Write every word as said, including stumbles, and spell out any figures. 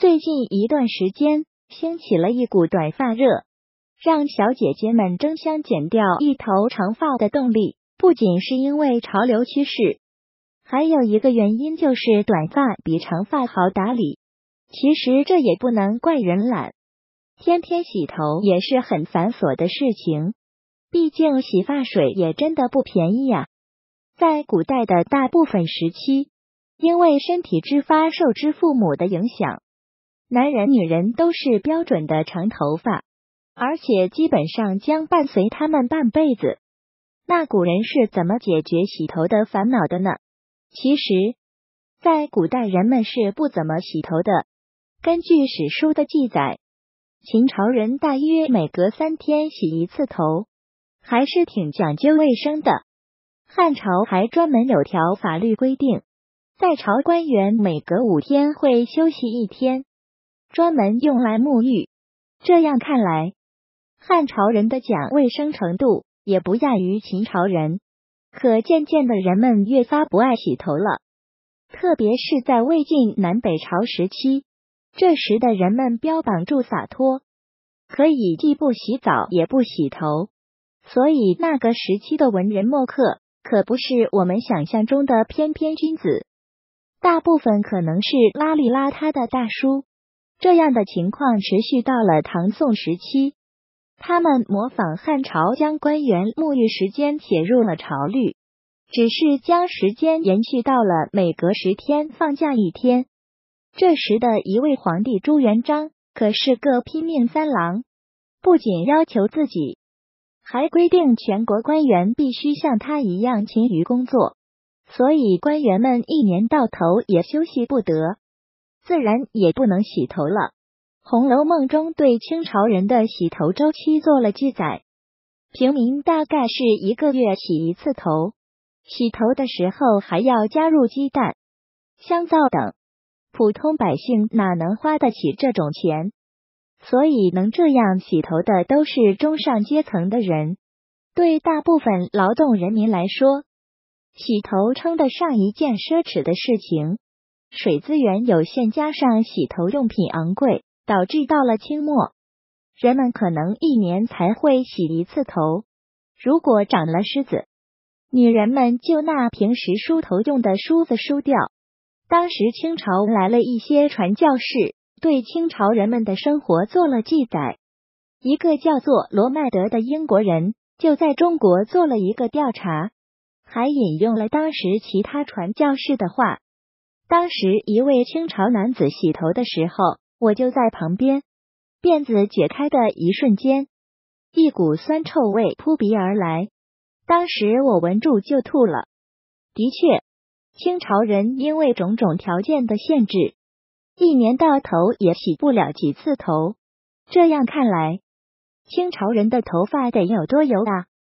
最近一段时间兴起了一股短发热，让小姐姐们争相剪掉一头长发的动力，不仅是因为潮流趋势，还有一个原因就是短发比长发好打理。其实这也不能怪人懒，天天洗头也是很繁琐的事情，毕竟洗发水也真的不便宜呀。在古代的大部分时期，因为身体之发受之父母的影响，男人女人都是标准的长头发，而且基本上将伴随他们半辈子。那古人是怎么解决洗头的烦恼的呢？其实，在古代人们是不怎么洗头的。根据史书的记载，秦朝人大约每隔三天洗一次头，还是挺讲究卫生的。汉朝还专门有条法律规定，在朝官员每隔五天会休息一天，专门用来沐浴。这样看来，汉朝人的讲卫生程度也不亚于秦朝人，可渐渐的人们越发不爱洗头了。特别是在魏晋南北朝时期，这时的人们标榜住洒脱，可以既不洗澡也不洗头，所以那个时期的文人墨客可不是我们想象中的翩翩君子，大部分可能是邋里邋遢的大叔。这样的情况持续到了唐宋时期，他们模仿汉朝将官员沐浴时间写入了朝律，只是将时间延续到了每隔十天放假一天。这时的一位皇帝朱元璋可是个拼命三郎，不仅要求自己，还规定全国官员必须像他一样勤于工作，所以官员们一年到头也休息不得，自然也不能洗头了。《红楼梦》中对清朝人的洗头周期做了记载，平民大概是一个月洗一次头，洗头的时候还要加入鸡蛋、香皂等，普通百姓哪能花得起这种钱？所以能这样洗头的都是中上阶层的人。对大部分劳动人民来说，洗头称得上一件奢侈的事情。水资源有限，加上洗头用品昂贵，导致到了清末，人们可能一年才会洗一次头。如果长了虱子，女人们就拿平时梳头用的梳子梳掉。当时清朝来了一些传教士，对清朝人们的生活做了记载。一个叫做罗麦德的英国人就在中国做了一个调查，还引用了当时其他传教士的话。当时一位清朝男子洗头的时候，我就在旁边，辫子解开的一瞬间，一股酸臭味扑鼻而来，当时我闻住就吐了。的确，清朝人因为种种条件的限制，一年到头也洗不了几次头。这样看来，清朝人的头发得有多油啊！